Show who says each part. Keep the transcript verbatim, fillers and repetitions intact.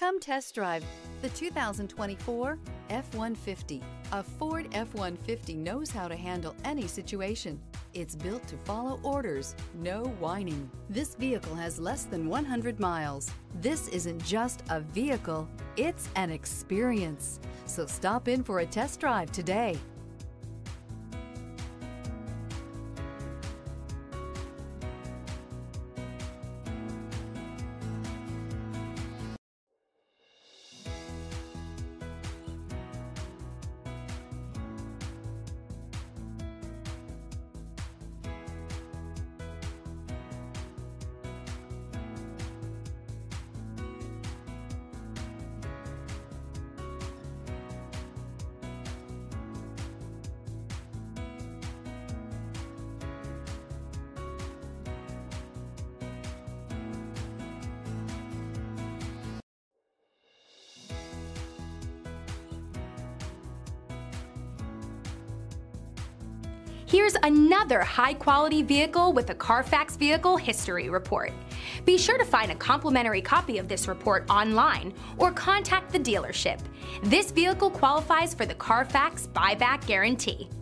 Speaker 1: Come test drive the two thousand twenty-four F one fifty. A Ford F one fifty knows how to handle any situation. It's built to follow orders, no whining. This vehicle has less than one hundred miles. This isn't just a vehicle, it's an experience. So stop in for a test drive today.
Speaker 2: Here's another high-quality vehicle with a Carfax Vehicle History Report. Be sure to find a complimentary copy of this report online or contact the dealership. This vehicle qualifies for the Carfax Buyback Guarantee.